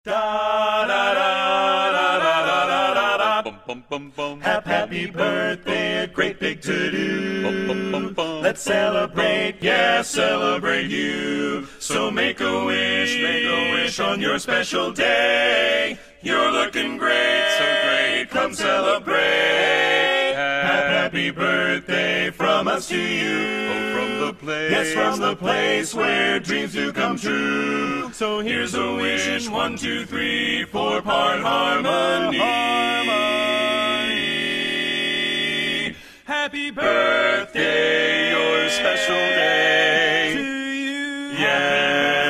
Da da da da da da da da da. Bum bum bum bum. Happy birthday, a great big to-do. Bum bum bum bum. Let's celebrate, yeah, celebrate you. So make a wish on your special day. You're looking great, so great. Come celebrate. Happy birthday from us to you. Oh, from the place. Yes, from the place where dreams do come true. So here's a wish, 1, 2, 3, 4-part harmony. Happy birthday, your special day. To you. Yeah.